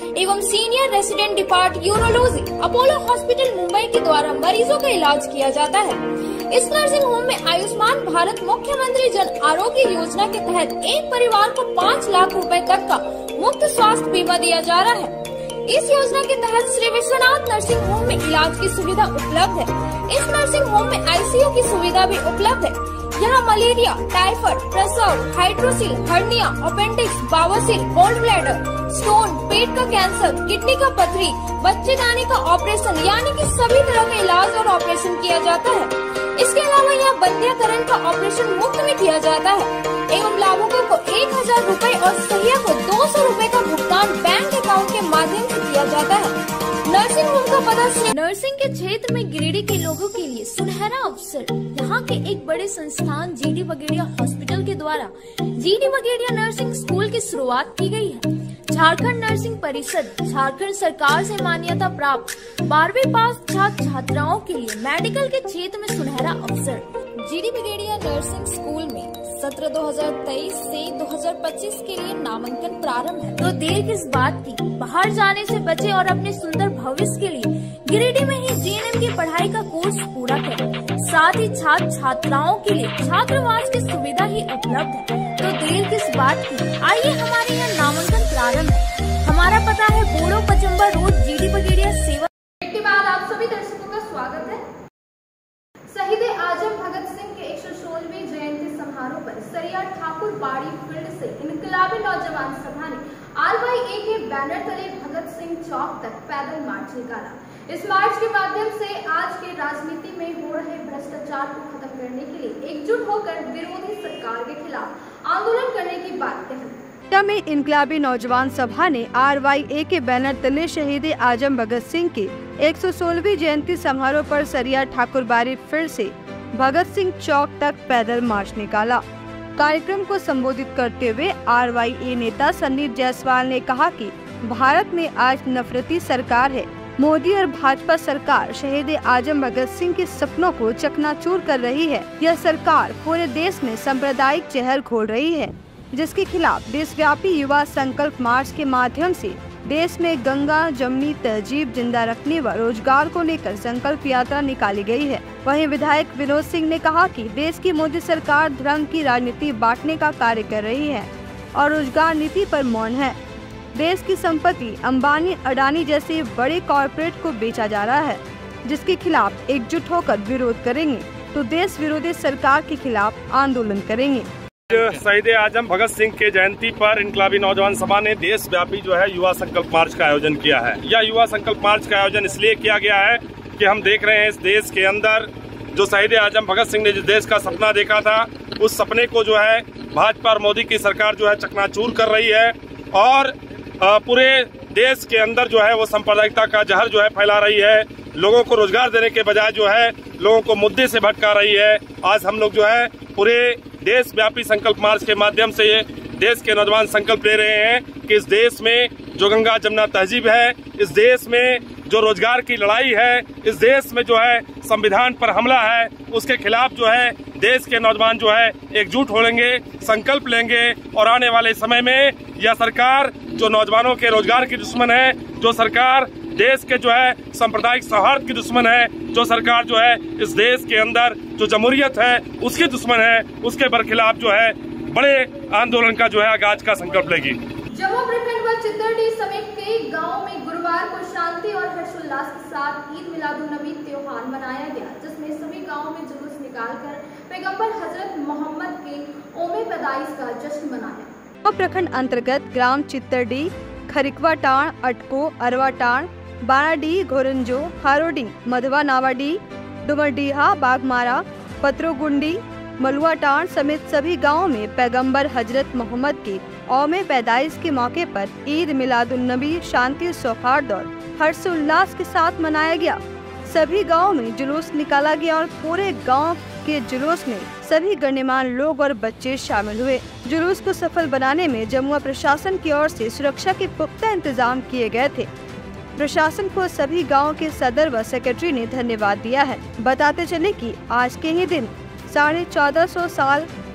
एवं senior resident depart urology Apollo hospital Mumbai के द्वारा मरीजों का इलाज किया जाता है। इस नर्सिंग होम में आयुष्मान भारत मुख्यमंत्री जन आरोग्य योजना के तहत एक परिवार को 5 लाख रुपए तक का मुफ्त स्वास्थ्य बीमा दिया जा रहा है। इस योजना के तहत श्री विश्वनाथ नर्सिंग होम में इलाज की सुविधा उपलब्ध है। इस नर्सिंग होम में आईसीयू की सुविधा भी उपलब्ध है। यहाँ मलेरिया, टाइफाइड, प्रसव, हाइड्रोसिल, हर्निया, अपेंडिक्स, बावसीर, गोल्ड ब्लैडर, स्टोन, पेट का कैंसर, किडनी का पथरी, बच्चेदानी का ऑपरेशन यानी कि सभी तरह का इलाज और ऑपरेशन किया जाता है। इसके अलावा यहाँ बंध्याकरण का ऑपरेशन मुफ्त में किया जाता है एवं लाभुकों को 1000 रूपए और सहिया को 200 रूपए का भुगतान बैंक अकाउंट के माध्यम से किया जाता है। नर्सिंग होम का पता नर्सिंग के क्षेत्र में गिरिडीह के लोगों के लिए सुनहरा अवसर। यहाँ के एक बड़े संस्थान जीडी बगेड़िया हॉस्पिटल के द्वारा जीडी बगेड़िया नर्सिंग स्कूल की शुरुआत की गई है। झारखंड नर्सिंग परिषद झारखंड सरकार से मान्यता प्राप्त 12वीं पास छात्र छात्राओं के लिए मेडिकल के क्षेत्र में सुनहरा अवसर। जीडी बगेड़िया नर्सिंग स्कूल में सत्र 2023 से 2025 के लिए नामांकन प्रारंभ है, तो देर किस बात की, बाहर जाने से बचे और अपने सुंदर भविष्य के लिए गिरिडीह में ही जीएनएम की पढ़ाई का कोर्स पूरा करें। साथ ही छात्र छात्राओं के लिए छात्रावास की सुविधा ही उपलब्ध है, तो देर किस बात की, आइए हमारे यहाँ नामांकन प्रारंभ है। हमारा पता है बोड़ो पचम्बा रोड, जीडी बगेड़िया सेवा। के बाद आप सभी दर्शकों का स्वागत है। शहीद आजम भगत सिंह के 116वीं जयंती समारोह पर सरिया ठाकुर बाड़ी फील्ड से इनकलाबी नौजवान सभा ने RYA के बैनर तले भगत सिंह चौक तक पैदल मार्च निकाला। इस मार्च के माध्यम से आज के राजनीति में हो रहे भ्रष्टाचार को खत्म करने के लिए एकजुट होकर विरोधी सरकार के खिलाफ आंदोलन करने की बात कही। में इनकलाबी नौजवान सभा ने RYA के बैनर तले शहीद आजम भगत सिंह के 116वीं जयंती समारोह पर सरिया ठाकुरबाड़ी फील्ड से भगत सिंह चौक तक पैदल मार्च निकाला। कार्यक्रम को संबोधित करते हुए RYA नेता संदीप जायसवाल ने कहा कि भारत में आज नफरती सरकार है। मोदी और भाजपा सरकार शहीद आजम भगत सिंह के सपनों को चकनाचूर कर रही है। यह सरकार पूरे देश में सांप्रदायिक जहर घोल रही है, जिसके खिलाफ देशव्यापी युवा संकल्प मार्च के माध्यम से देश में गंगा जमनी तहजीब जिंदा रखने व रोजगार को लेकर संकल्प यात्रा निकाली गई है। वहीं विधायक विनोद सिंह ने कहा कि देश की मोदी सरकार धर्म की राजनीति बांटने का कार्य कर रही है और रोजगार नीति पर मौन है। देश की संपत्ति अंबानी अडानी जैसे बड़े कॉरपोरेट को बेचा जा रहा है, जिसके खिलाफ एकजुट होकर विरोध करेंगे तो देश विरोधी सरकार के खिलाफ आंदोलन करेंगे। शहीद आजम भगत सिंह के जयंती पर इनकलाबी नौजवान सभा ने देशव्यापी जो है युवा संकल्प मार्च का आयोजन किया है। यह युवा संकल्प मार्च का आयोजन इसलिए किया गया है कि हम देख रहे हैं इस देश के अंदर जो शहीद आजम भगत सिंह ने जिस देश का सपना देखा था, उस सपने को जो है भाजपा और मोदी की सरकार जो है चकनाचूर कर रही है और पूरे देश के अंदर जो है वो सांप्रदायिकता का जहर जो है फैला रही है। लोगों को रोजगार देने के बजाय जो है लोगों को मुद्दे से भटका रही है। आज हम लोग जो है पूरे देश व्यापी संकल्प मार्च के माध्यम से देश के नौजवान संकल्प ले रहे हैं कि इस देश में जो गंगा जमुना तहजीब है, इस देश में जो रोजगार की लड़ाई है, इस देश में जो है संविधान पर हमला है, उसके खिलाफ जो है देश के नौजवान जो है एकजुट होंगे, संकल्प लेंगे और आने वाले समय में यह सरकार जो नौजवानों के रोजगार की दुश्मन है, जो सरकार देश के जो है सांप्रदायिक सौहार्द की दुश्मन है, जो सरकार जो है इस देश के अंदर जो जमहूरियत है उसकी दुश्मन है, उसके बरखिलाफ जो है बड़े आंदोलन का जो है आगाज का संकल्प लेगी। जमुआ प्रखंड व चित्तरडीह समेत कई गाँव में गुरुवार को शांति और हर्षोल्लास के साथ ईद मिलादुन्नबी त्योहार मनाया गया, जिसमें सभी गाँव में जुलूस निकालकर पैगंबर हजरत मोहम्मद के ओमे पैदाइश का जश्न मनाया। प्रखंड अंतर्गत ग्राम चित्तरडीह, खरिकवा टाण, अटको, अरवा टाण, बाराडीह, घोरंजो, हारोडी, मधवा नावाडी, डुमरडीहा, बागमारा, पत्रोगुंडी, मलुआ टाण समेत सभी गांवों में पैगंबर हजरत मोहम्मद के औमे पैदाइश के मौके पर ईद मिलादुन्नबी शांति सौहार्द और हर्षोल्लास के साथ मनाया गया। सभी गांवों में जुलूस निकाला गया और पूरे गांव के जुलूस में सभी गणमान्य लोग और बच्चे शामिल हुए। जुलूस को सफल बनाने में जमुआ प्रशासन की ओर से सुरक्षा के पुख्ता इंतजाम किए गए थे। प्रशासन को सभी गांव के सदर व सेक्रेटरी ने धन्यवाद दिया है। बताते चले कि आज के ही दिन 1450 साल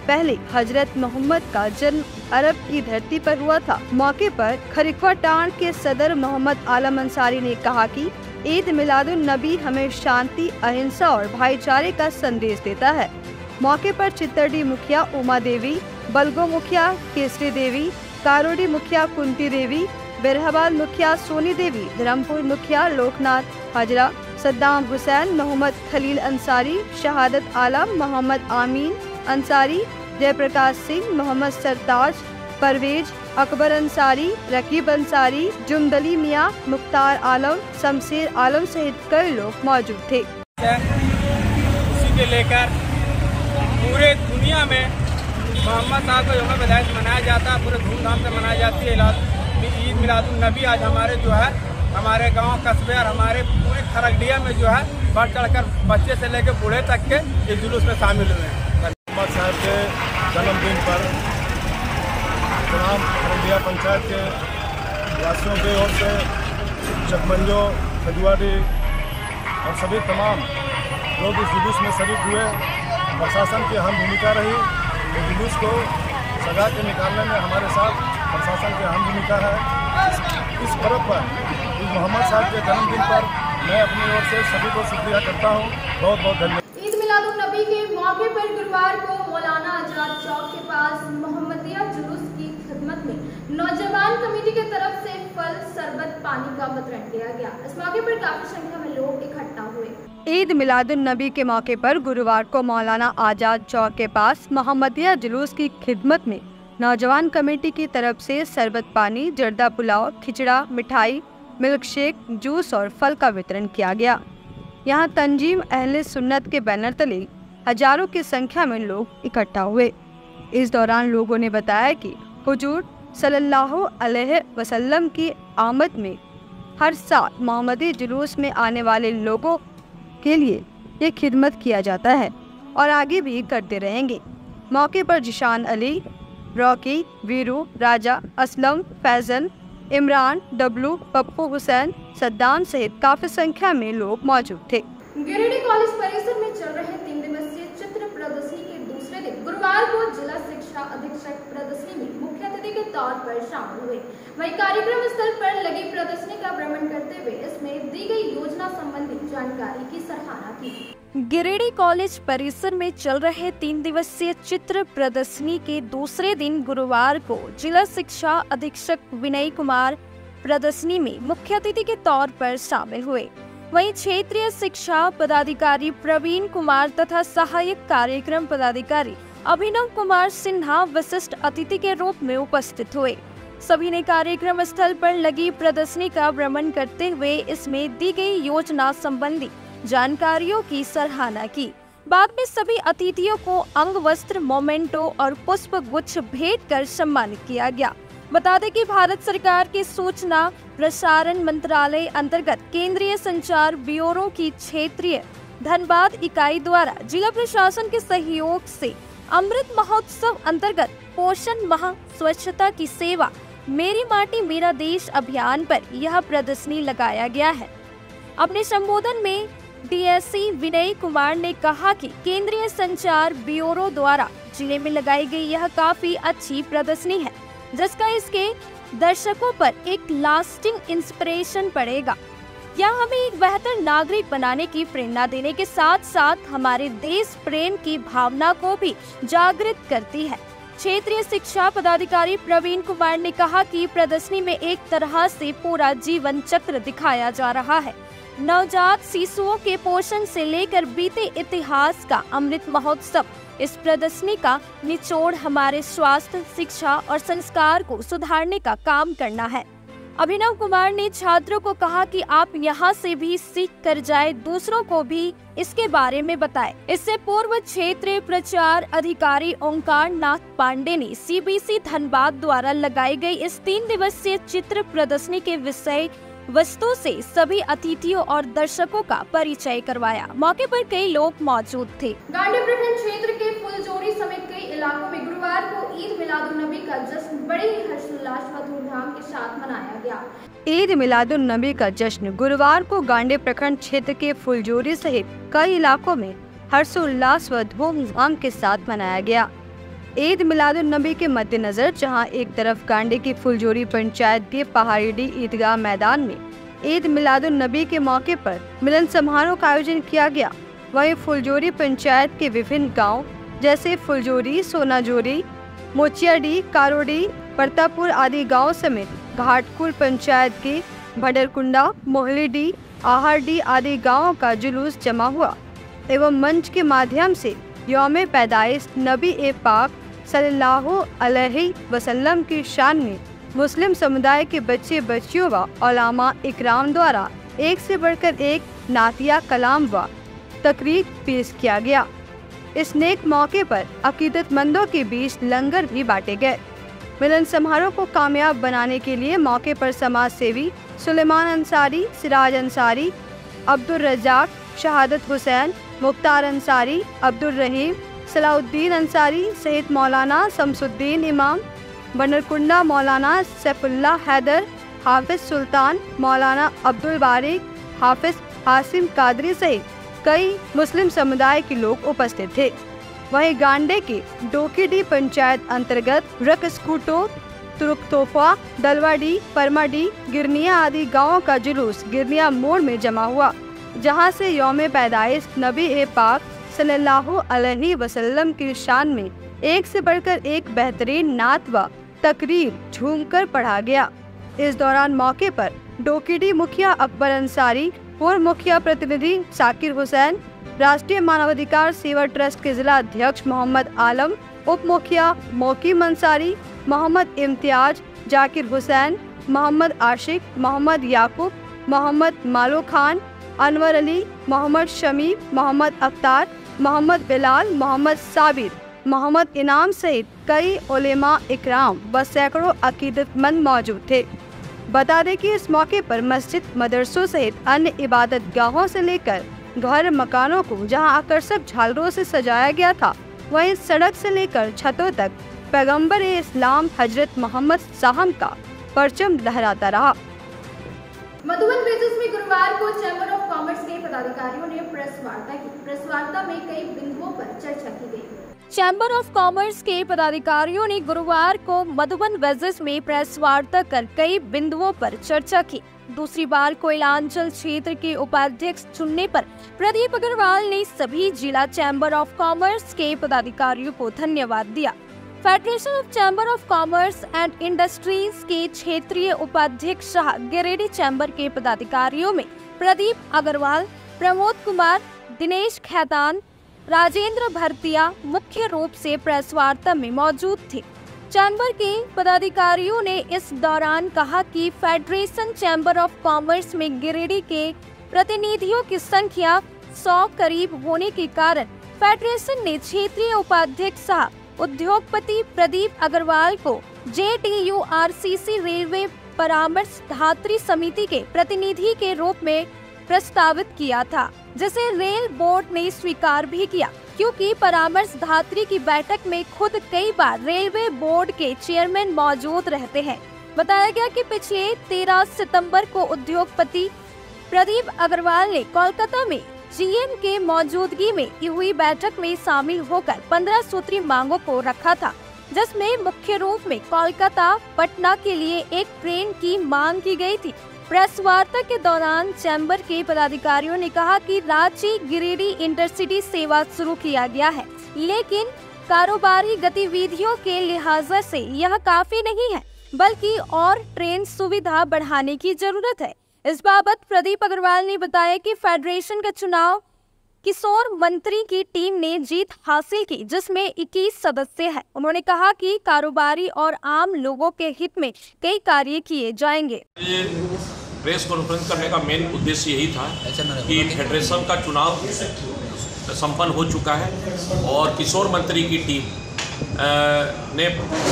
पहले हजरत मोहम्मद का जन्म अरब की धरती पर हुआ था। मौके पर खरिकवा टांड के सदर मोहम्मद आलम अंसारी ने कहा कि ईद मिलादुन नबी हमें शांति, अहिंसा और भाईचारे का संदेश देता है। मौके पर चित्तरडी मुखिया उमा देवी, बलगो मुखिया केसरी देवी, कारोडी मुखिया कुंती देवी, बेरहबाद मुखिया सोनी देवी, धर्मपुर मुखिया लोकनाथ हाजरा, सद्दाम हुसैन, मोहम्मद खलील अंसारी, शहादत आलम, मोहम्मद आमीन अंसारी, जयप्रकाश सिंह, मोहम्मद सरताज, परवेज, अकबर अंसारी, रकीब अंसारी, जुमदली मियाँ, मुख्तार आलम, शमशेर आलम सहित कई लोग मौजूद थे। उसी के लेकर पूरे दुनिया में मोहम्मद साहब का यौम पैदाइश मनाया जाता है, पूरे धूमधाम से मनाई जाती है। ईद मिलादुन नबी आज हमारे जो है हमारे गांव कस्बे और हमारे पूरे खरगडिया में जो है बढ़ चढ़कर बच्चे से लेकर बूढ़े तक के इस जुलूस में शामिल हुए हैं। मोहम्मद साहब के जन्मदिन पर तमाम खरगडिया पंचायत के वासियों की ओर से चकमंजो, खजुआडी और सभी तमाम लोग इस जुलूस में शरीक हुए। प्रशासन की अहम भूमिका रही। इस जुलूस को सजा के निकालने में हमारे साथ प्रशासन की अहम भूमिका है। इस पर्व पर, इस मोहम्मद साहब के जन्मदिन पर मैं अपनी ओर से सभी को शुक्रिया करता हूँ। बहुत बहुत धन्यवाद। ईद मिलादुन नबी के मौके पर गुरुवार को मौलाना आजाद चौक के पास मोहम्मदिया जुलूस की खिदमत में नौजवान कमेटी की तरफ से फल, शरबत, पानी का वितरण किया गया। इस मौके पर काफी संख्या में लोग इकट्ठा हुए। ईद मिलादुन नबी के मौके पर गुरुवार को मौलाना आजाद चौक के पास मोहम्मदिया जुलूस की खिदमत में नौजवान कमेटी की तरफ से शरबत, पानी, जर्दा पुलाव, खिचड़ा, मिठाई, मिल्क शेक, जूस और फल का वितरण किया गया। यहाँ तंजीम अहले सुन्नत के बैनर तले हजारों की संख्या में लोग इकट्ठा हुए। इस दौरान लोगों ने बताया कि हुजूर सल्लल्लाहु अलैहि वसल्लम की आमद में हर साल मोहम्मदी जुलूस में आने वाले लोगों के लिए ये खिदमत किया जाता है और आगे भी करते रहेंगे। मौके पर जिशान अली, रॉकी, वीरू, राजा, असलम, फैजल, इमरान, डब्लू, पप्पू हुसैन, सद्दाम सहित काफी संख्या में लोग मौजूद थे। गिरिडीह कॉलेज परिसर में चल रहे 3 दिवसीय चित्र प्रदर्शनी के दूसरे दिन गुरुवार को जिला शिक्षा अधीक्षक प्रदर्शनी में मुख्य अतिथि के तौर पर शामिल हुए। वहीं कार्यक्रम स्थल पर लगी प्रदर्शनी का भ्रमण करते हुए इसमें दी गई योजना संबंधी जानकारी की सराहना की। गिरिडीह कॉलेज परिसर में चल रहे 3 दिवसीय चित्र प्रदर्शनी के दूसरे दिन गुरुवार को जिला शिक्षा अधीक्षक विनय कुमार प्रदर्शनी में मुख्य अतिथि के तौर पर शामिल हुए। वहीं क्षेत्रीय शिक्षा पदाधिकारी प्रवीण कुमार तथा सहायक कार्यक्रम पदाधिकारी अभिनव कुमार सिन्हा विशिष्ट अतिथि के रूप में उपस्थित हुए। सभी ने कार्यक्रम स्थल पर लगी प्रदर्शनी का भ्रमण करते हुए इसमें दी गई योजना संबंधी जानकारियों की सराहना की। बाद में सभी अतिथियों को अंग वस्त्र, मोमेंटो और पुष्प गुच्छ भेंट कर सम्मानित किया गया। बता दें कि भारत सरकार के सूचना प्रसारण मंत्रालय अंतर्गत केंद्रीय संचार ब्यूरो की क्षेत्रीय धनबाद इकाई द्वारा जिला प्रशासन के सहयोग से अमृत महोत्सव अंतर्गत पोषण माह, स्वच्छता की सेवा, मेरी माटी मेरा देश अभियान पर यह प्रदर्शनी लगाया गया है। अपने संबोधन में डीएससी विनय कुमार ने कहा कि केंद्रीय संचार ब्यूरो द्वारा जिले में लगाई गई यह काफी अच्छी प्रदर्शनी है, जिसका इसके दर्शकों पर एक लास्टिंग इंस्पिरेशन पड़ेगा। यह हमें एक बेहतर नागरिक बनाने की प्रेरणा देने के साथ साथ हमारे देश प्रेम की भावना को भी जागृत करती है। क्षेत्रीय शिक्षा पदाधिकारी प्रवीण कुमार ने कहा कि प्रदर्शनी में एक तरह से पूरा जीवन चक्र दिखाया जा रहा है। नवजात शिशुओं के पोषण से लेकर बीते इतिहास का अमृत महोत्सव। इस प्रदर्शनी का निचोड़ हमारे स्वास्थ्य, शिक्षा और संस्कार को सुधारने का काम करना है। अभिनव कुमार ने छात्रों को कहा कि आप यहाँ से भी सीख कर जाए, दूसरों को भी इसके बारे में बताएं। इससे पूर्व क्षेत्रीय प्रचार अधिकारी ओंकार नाथ पांडे ने सीबीसी धनबाद द्वारा लगाई गई इस 3 दिवसीय चित्र प्रदर्शनी के विषय वस्तु से सभी अतिथियों और दर्शकों का परिचय करवाया। मौके पर कई लोग मौजूद थे। गांधी प्रखंड क्षेत्र के फुलजोरी समेत कई इलाकों में गुरुवार को ईद मिलादुन नबी का जश्न बड़े ही हर्षोल्लास व धूमधाम के साथ मनाया गया। ईद मिलादुन नबी का जश्न गुरुवार को गांधी प्रखंड क्षेत्र के फुलजोरी सहित कई इलाकों में हर्षोल्लास व धूमधाम के साथ मनाया गया। ईद मिलादुन्नबी के मद्देनजर जहां एक तरफ गांडे की फुलजोरी पंचायत के पहाड़ी ईदगाह मैदान में ईद मिलादुन्नबी के मौके पर मिलन समारोह का आयोजन किया गया, वहीं फुलजोरी पंचायत के विभिन्न गांव जैसे फुलजोरी, सोनाजोरी, मोचियाडी, कारोडी, परतापुर आदि गांव समेत घाटकुल पंचायत के भडरकुंडा, मोहलीडी, आहरडी आदि गांवों का जुलूस जमा हुआ एवं मंच के माध्यम से यौम पैदाइश नबी ए पाक सल्लल्लाहु अलैहि वसल्लम की शान में मुस्लिम समुदाय के बच्चे बच्चियों व उलमा इकराम द्वारा एक से बढ़कर एक नातिया कलाम व तकरीर पेश किया गया। इस नेक मौके पर अकीदतमंदों के बीच लंगर भी बांटे गए। मिलन समारोह को कामयाब बनाने के लिए मौके पर समाज सेवी सुलेमान अंसारी, सिराज अंसारी, अब्दुल रजाक, शहादत हुसैन, मुख्तार अंसारी, अब्दुल रहीम, सलाउद्दीन अंसारी सहित मौलाना शमसुद्दीन इमाम, बनरकुंडा मौलाना सैफुल्लाह हैदर, हाफिज सुल्तान, मौलाना अब्दुल बारिक, हाफिज हासिम कादरी सहित कई मुस्लिम समुदाय के लोग उपस्थित थे। वहीं गांडे के डोकीडी पंचायत अंतर्गत रकस्कूटो, तुरुकतोफा, दलवाडी, परमाडी, गिरनिया आदि गांवों का जुलूस गिरनिया मोड़ में जमा हुआ, जहां से यौम पैदाइश नबी ए पाक सल्लल्लाहु अलैहि वसल्लम की शान में एक से बढ़कर एक बेहतरीन नात व तकरीर झूमकर पढ़ा गया। इस दौरान मौके पर डोकीडी मुखिया अकबर अंसारी, पूर्व मुखिया प्रतिनिधि साकिर हुसैन, राष्ट्रीय मानवाधिकार सेवा ट्रस्ट के जिला अध्यक्ष मोहम्मद आलम, उप मुखिया मोकीम अंसारी, मोहम्मद इम्तियाज, जाकिर हुसैन, मोहम्मद आशिक, मोहम्मद याकूब, मोहम्मद मालो खान, अनवर अली, मोहम्मद शमी, मोहम्मद अख्तार, मोहम्मद बिलाल, मोहम्मद साबिर, मोहम्मद इनाम सहित कई उलेमा इकराम व सैकड़ों अकीदतमंद मौजूद थे। बता दें कि इस मौके पर मस्जिद, मदरसों सहित अन्य इबादत गाहों से लेकर घर मकानों को जहां आकर्षक झालरों से सजाया गया था, वहीं सड़क से लेकर छतों तक पैगंबर इस्लाम हजरत मोहम्मद साहब का परचम लहराता रहा। मधुबन ब्रिजेस में गुरुवार को चैम्बर ऑफ कॉमर्स के पदाधिकारियों ने प्रेस वार्ता की। प्रेस वार्ता में कई बिंदुओं पर चर्चा की गई। चैम्बर ऑफ कॉमर्स के पदाधिकारियों ने गुरुवार को मधुबन ब्रिजेस में प्रेस वार्ता कर कई बिंदुओं पर चर्चा की। दूसरी बार कोयलांचल क्षेत्र के उपाध्यक्ष चुनने पर प्रदीप अग्रवाल ने सभी जिला चैम्बर ऑफ कॉमर्स के पदाधिकारियों को धन्यवाद दिया। Federation of chamber of commerce and industries के क्षेत्रीय उपाध्यक्ष शाह गिरिडीह चैम्बर के पदाधिकारियों में प्रदीप अग्रवाल, प्रमोद कुमार, दिनेश खैतान, राजेंद्र भरतिया मुख्य रूप से प्रेस वार्ता में मौजूद थे। चैम्बर के पदाधिकारियों ने इस दौरान कहा कि फेडरेशन चैम्बर ऑफ कॉमर्स में गिरिडीह के प्रतिनिधियों की संख्या 100 करीब होने के कारण फेडरेशन ने क्षेत्रीय उपाध्यक्ष साहब उद्योगपति प्रदीप अग्रवाल को JTURCC रेलवे परामर्श धात्री समिति के प्रतिनिधि के रूप में प्रस्तावित किया था, जिसे रेल बोर्ड ने स्वीकार भी किया, क्योंकि परामर्श धात्री की बैठक में खुद कई बार रेलवे बोर्ड के चेयरमैन मौजूद रहते हैं। बताया गया कि पिछले 13 सितंबर को उद्योगपति प्रदीप अग्रवाल ने कोलकाता में GM के मौजूदगी में हुई बैठक में शामिल होकर 15 सूत्री मांगों को रखा था, जिसमें मुख्य रूप में कोलकाता पटना के लिए एक ट्रेन की मांग की गई थी। प्रेस वार्ता के दौरान चैम्बर के पदाधिकारियों ने कहा कि रांची गिरिडीह इंटरसिटी सेवा शुरू किया गया है, लेकिन कारोबारी गतिविधियों के लिहाज से यह काफी नहीं है, बल्कि और ट्रेन सुविधा बढ़ाने की जरूरत है। इस बाबत प्रदीप अग्रवाल ने बताया कि फेडरेशन का चुनाव किशोर मंत्री की टीम ने जीत हासिल की, जिसमें 21 सदस्य हैं। उन्होंने कहा कि कारोबारी और आम लोगों के हित में कई कार्य किए जाएंगे। ये प्रेस कॉन्फ्रेंस करने का मेन उद्देश्य यही था कि फेडरेशन का चुनाव संपन्न हो चुका है और किशोर मंत्री की टीम ने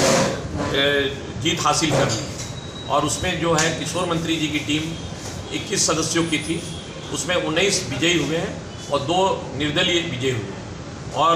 जीत हासिल कर ली और उसमें जो है किशोर मंत्री जी की टीम 21 सदस्यों की थी, उसमें 19 विजयी हुए हैं और 2 निर्दलीय विजयी हुए। और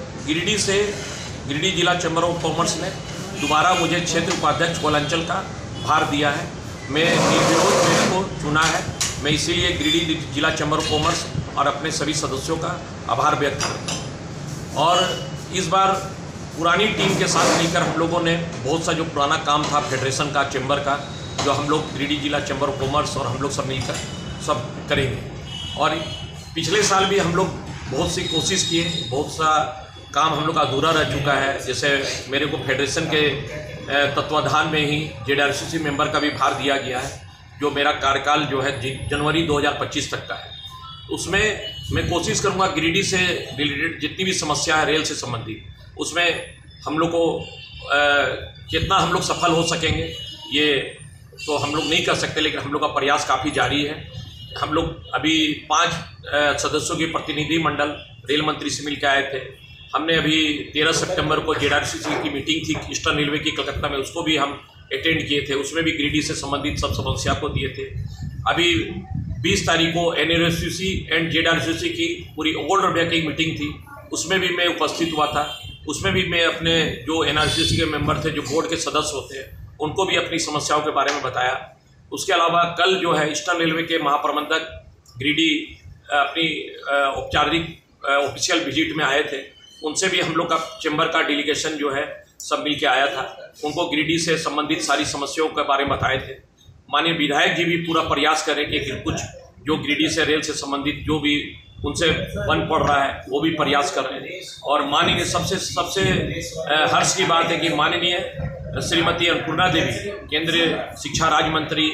गिरिडीह जिला चैम्बर ऑफ कॉमर्स ने दोबारा मुझे क्षेत्र उपाध्यक्ष कोयलांचल का भार दिया है। मैं निर्विरोध मेरे को चुना है, मैं इसीलिए गिरिडीह जिला चैम्बर ऑफ कॉमर्स और अपने सभी सदस्यों का आभार व्यक्त करता हूँ। और इस बार पुरानी टीम के साथ मिलकर हम लोगों ने बहुत सा जो पुराना काम था फेडरेशन का, चैम्बर का, जो हम लोग गिरिडीह जिला चैम्बर ऑफ कॉमर्स और हम लोग सब मिलकर सब करेंगे। और पिछले साल भी हम लोग बहुत सी कोशिश किए, बहुत सा काम हम लोग का अधूरा रह चुका है। जैसे मेरे को फेडरेशन के तत्वाधान में ही JRCC मेंबर का भी भार दिया गया है, जो मेरा कार्यकाल जो है जनवरी 2025 तक का है। उसमें मैं कोशिश करूंगा गिरिडीह से रिलेटेड जितनी भी समस्या है रेल से संबंधित, उसमें हम लोग को कितना हम लोग सफल हो सकेंगे ये तो हम लोग नहीं कर सकते, लेकिन हम लोग का प्रयास काफ़ी जारी है। हम लोग अभी 5 सदस्यों के प्रतिनिधि मंडल रेल मंत्री से मिलकर आए थे। हमने अभी 13 सितंबर को JRCC की मीटिंग थी ईस्टर्न रेलवे की कलकत्ता में, उसको भी हम अटेंड किए थे। उसमें भी गिरिडीह से संबंधित सब समस्या को दिए थे। अभी 20 तारीख को NRCC एंड JRCC की पूरी ओल्ड रबिया की मीटिंग थी, उसमें भी मैं उपस्थित हुआ था। उसमें भी मैं अपने जो NRCC के मेंबर थे, जो बोर्ड के सदस्य होते हैं, उनको भी अपनी समस्याओं के बारे में बताया। उसके अलावा कल जो है ईस्टर्न रेलवे के महाप्रबंधक गिरिडीह अपनी औपचारिक ऑफिशियल विजिट में आए थे, उनसे भी हम लोग का चैम्बर का डेलीगेशन जो है सब मिल के आया था। उनको गिरिडीह से संबंधित सारी समस्याओं के बारे में बताए थे। माननीय विधायक जी भी पूरा प्रयास करें कि कुछ जो गिरिडीह से रेल से संबंधित जो भी उनसे बन पड़ रहा है वो भी प्रयास कर रहे हैं। और माननीय सबसे हर्ष की बात है कि माननीय श्रीमती अन्नपूर्णा देवी केंद्रीय शिक्षा राज्य मंत्री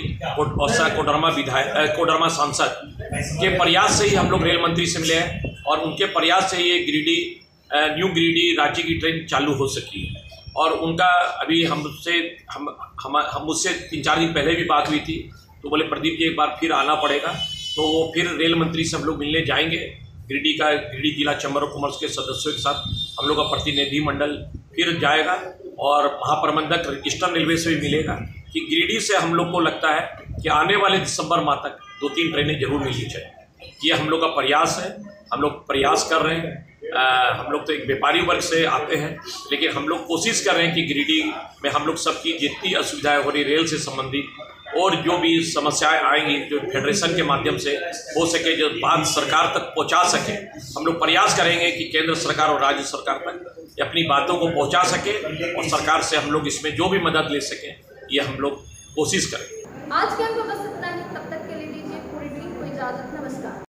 कोडरमा सांसद के प्रयास से ही हम लोग रेल मंत्री से मिले हैं, और उनके प्रयास से ये न्यू गिरिडीह राज्य की ट्रेन चालू हो सकी है। और उनका अभी मुझसे 3-4 दिन पहले भी बात हुई थी, तो बोले प्रदीप जी एक बार फिर आना पड़ेगा। तो वो फिर रेल मंत्री से हम लोग मिलने जाएंगे। गिरिडीह जिला चैम्बर ऑफ कॉमर्स के सदस्यों के साथ हम लोग का प्रतिनिधि मंडल फिर जाएगा, और महाप्रबंधक ईस्टर्न रेलवे से भी मिलेगा कि गिरिडीह से हम लोग को लगता है कि आने वाले दिसंबर माह तक 2-3 ट्रेनें जरूर मिलनी चाहिए। ये हम लोग का प्रयास है, हम लोग प्रयास कर रहे हैं। हम लोग तो एक व्यापारी वर्ग से आते हैं, लेकिन हम लोग कोशिश कर रहे हैं कि गिरिडीह में हम लोग सबकी जितनी असुविधाएं हो रही रेल से संबंधित और जो भी समस्याएं आएंगी, जो फेडरेशन के माध्यम से हो सके, जो बात सरकार तक पहुंचा सके, हम लोग प्रयास करेंगे कि केंद्र सरकार और राज्य सरकार तक अपनी बातों को पहुंचा सके, और सरकार से हम लोग इसमें जो भी मदद ले सकें ये हम लोग कोशिश करेंगे। आज के अंक बस इतना ही। तब तक के लिए दीजिए पूरी टीम को इजाजत। नमस्कार।